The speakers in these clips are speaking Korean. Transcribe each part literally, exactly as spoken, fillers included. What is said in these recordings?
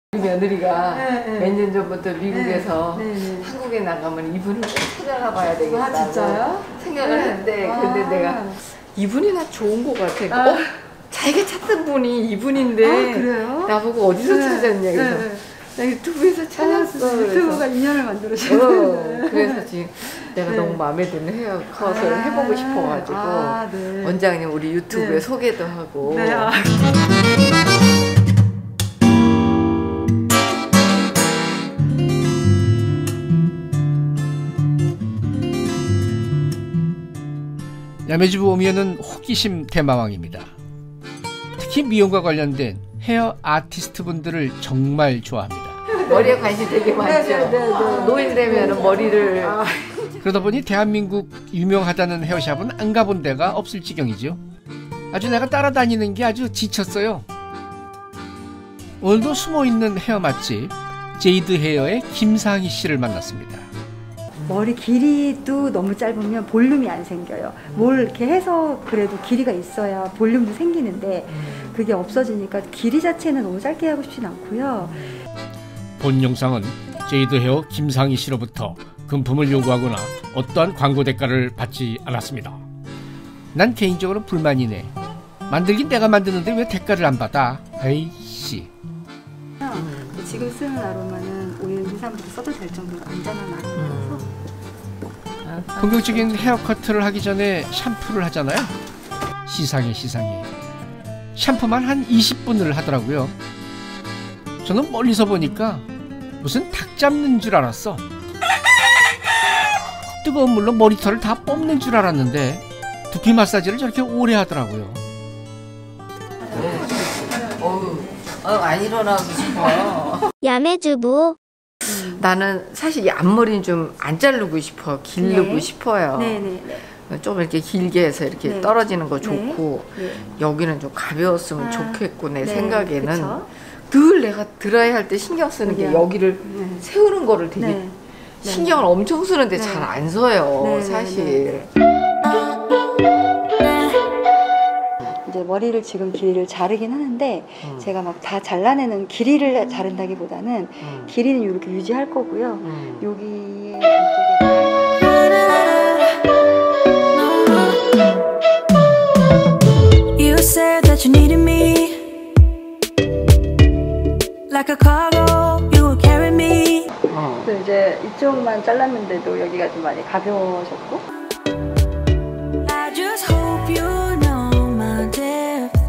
우리 며느리가 네, 네. 몇 년 전부터 미국에서 네, 네. 한국에 나가면 이분을 꼭 찾아가 봐야 되겠다고 아, 진짜요? 생각을 네. 했는데 아. 근데 내가 이분이 나 좋은 것 같아. 아. 어? 자기가 찾던 분이 이분인데 아, 그래요? 나보고 어디서 네. 찾았냐 그래서 네. 나 유튜브에서 찾았어. 유튜브가 그래서. 인연을 만들어주셨어요. 어, 그래서 지금 내가 네. 너무 마음에 드는 헤어컷을 아. 해보고 싶어가지고 아, 네. 원장님 우리 유튜브에 네. 소개도 하고 네. 아. 야매주부 오미연은 호기심 대마왕입니다. 특히 미용과 관련된 헤어 아티스트 분들을 정말 좋아합니다. 머리에 관심 되게 많죠. 네, 네, 네, 네. 노인 되면 머리를 아. 그러다 보니 대한민국 유명하다는 헤어샵은 안 가본 데가 없을 지경이죠. 아주 내가 따라다니는 게 아주 지쳤어요. 오늘도 숨어있는 헤어 맛집 제이드 헤어의 김상희 씨를 만났습니다. 머리 길이도 너무 짧으면 볼륨이 안 생겨요. 뭘 이렇게 해서 그래도 길이가 있어야 볼륨도 생기는데 그게 없어지니까 길이 자체는 너무 짧게 하고 싶진 않고요. 본 영상은 제이드 헤어 김상희 씨로부터 금품을 요구하거나 어떠한 광고 대가를 받지 않았습니다. 난 개인적으로 불만이네. 만들긴 내가 만드는데 왜 대가를 안 받아? 에이씨. 지금 쓰는 아로마는 오일 인삼부터 써도 될 정도로 안전한 아로마라서 본격적인 헤어커트를 하기 전에 샴푸를 하잖아요. 시상해 시상해. 샴푸만 한 이십 분을 하더라고요. 저는 멀리서 보니까 무슨 닭 잡는 줄 알았어. 뜨거운 물로 머리털을 다 뽑는 줄 알았는데 두피 마사지를 저렇게 오래 하더라고요. 어우, 어, 안 일어나고 싶어. 야매주부 나는 사실 이 앞머리는 좀 안 자르고 싶어. 기르고 네. 싶어요. 네네. 좀 이렇게 길게 해서 이렇게 네. 떨어지는 거 네. 좋고 네. 여기는 좀 가벼웠으면 아, 좋겠고 내 네, 생각에는 그쵸? 늘 내가 드라이 할 때 신경 쓰는 게 여기요. 여기를 네. 세우는 거를 되게 네. 신경을 엄청 쓰는데 네. 잘 안 써요. 네, 네, 사실. 이제 머리를 지금 길이를 자르긴 하는데 음. 제가 막 다 잘라내는 길이를 자른다기보다는 음. 길이는 이렇게 유지할 거고요. 음. 여기 이쪽에 You said that you needed me like a cargo, you would carry me. 어. 또 이제 이쪽만 잘랐는데도 여기가 좀 많이 가벼워졌고 I just hope you know my depth,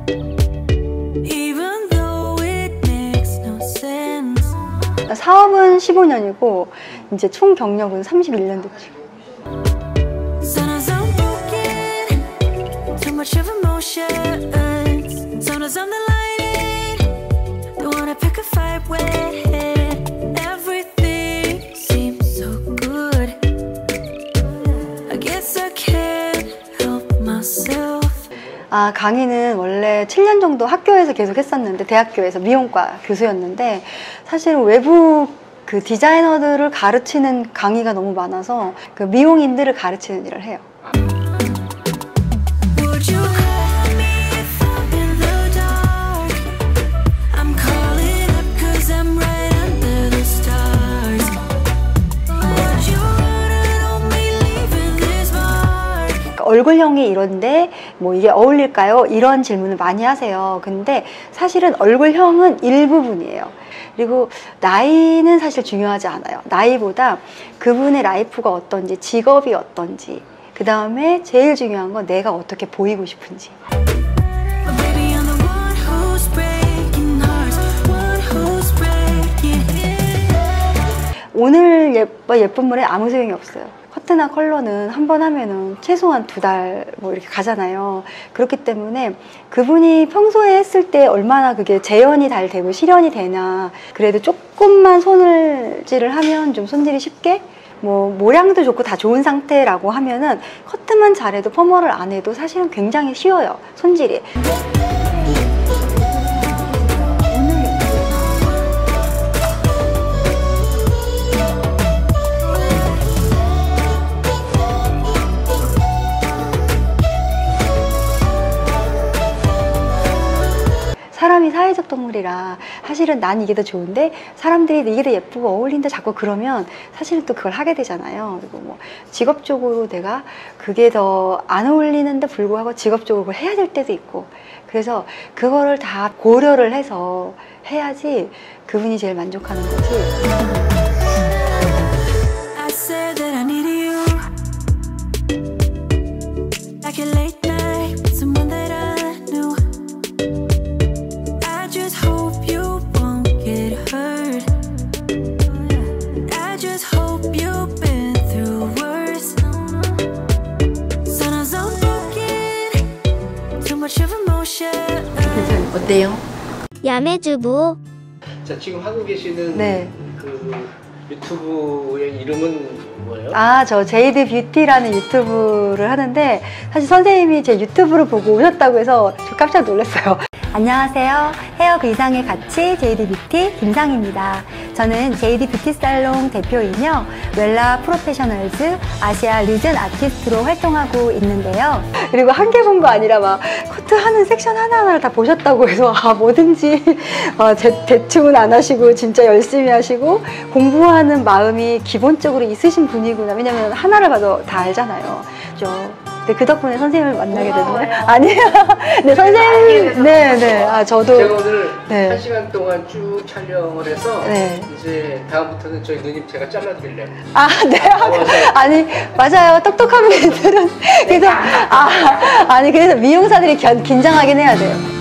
even though it makes no sense. 사업은 십오 년이고 이제 총 경력은 삼십일 년 됐죠. Sometimes I'm broken, too much of emotions. Sometimes I'm the lightning, don't wanna pick a fight with. Everything seems so good. I guess I can't help myself. 아, 강의는 원래 칠 년 정도 학교에서 계속 했었는데 대학교에서 미용과 교수였는데 사실은 외부 그 디자이너들을 가르치는 강의가 너무 많아서 그 미용인들을 가르치는 일을 해요. Would you help me if I'm in the dark? I'm calling up 'cause I'm right under the stars. Would you run on me leaving this mark? 그러니까 얼굴형이 이런데 뭐 이게 어울릴까요? 이런 질문을 많이 하세요. 근데 사실은 얼굴형은 일부분이에요. 그리고 나이는 사실 중요하지 않아요. 나이보다 그분의 라이프가 어떤지, 직업이 어떤지, 그 다음에 제일 중요한 건 내가 어떻게 보이고 싶은지. But baby, I'm the one who's breaking hearts, one who's breaking it. 오늘 예뻐 예쁜 물에 아무 소용이 없어요. 커트나 컬러는 한 번 하면은 최소한 두 달 뭐 이렇게 가잖아요. 그렇기 때문에 그분이 평소에 했을 때 얼마나 그게 재현이 잘 되고 실현이 되나. 그래도 조금만 손질을 하면 좀 손질이 쉽게 뭐 모량도 좋고 다 좋은 상태라고 하면은 커트만 잘해도 펌어를 안 해도 사실은 굉장히 쉬워요. 손질이. 사람이 사회적 동물 인물이라 사실은 난 이게 더 좋은데 사람들이 이게 더 예쁘고 어울린다 자꾸 그러면 사실은 또 그걸 하게 되잖아요. 그리고 뭐 직업적으로 내가 그게 더 안 어울리는데 불구하고 직업적으로 그걸 해야 될 때도 있고 그래서 그거를 다 고려를 해서 해야지 그분이 제일 만족하는 거지. I said that I needed you like a late night with someone that I knew. I just hope you won't get hurt. I just hope you've been through worse. Sometimes I'm broken, too much of emotion. 어때요? 야매주부. 자, 지금 하고 계시는 네. 그 유튜브의 이름은 뭐예요? 아, 저 제이드 뷰티라는 유튜브를 하는데 사실 선생님이 제 유튜브를 보고 오셨다고 해서 저 깜짝 놀랐어요. 안녕하세요. 헤어 그 이상의 가치 제이드 뷰티 김상입니다. 저는 제이드 뷰티 살롱 대표이며 웰라 프로페셔널즈 아시아 리전 아티스트로 활동하고 있는데요. 그리고 한 개 본 거 아니라 막 커트 하는 섹션 하나하나를 다 보셨다고 해서 아, 뭐든지 아, 대, 대충은 안 하시고 진짜 열심히 하시고 공부하는 마음이 기본적으로 있으신 분이구나. 왜냐면 하나를 봐도 다 알잖아요. 그죠? 네, 그 덕분에 선생님을 만나게 되는 거예요? 아니에요. 네, 선생님. 네, 네. 아, 저도. 제가 오늘 네. 한 시간 동안 쭉 촬영을 해서 네. 이제 다음부터는 저희 누님 제가 잘라드릴래요. 아, 네. 아니, 맞아요. 똑똑한 분들은. 그래서, 아, 아니, 그래서 미용사들이 견, 긴장하긴 해야 돼요.